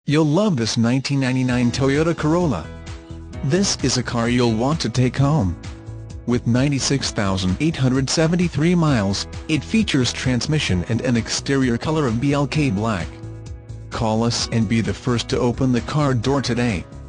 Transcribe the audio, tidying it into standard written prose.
You'll love this 1999 Toyota Corolla. This is a car you'll want to take home. With 96,873 miles, it features transmission and an exterior color of BLK black. Call us and be the first to open the car door today.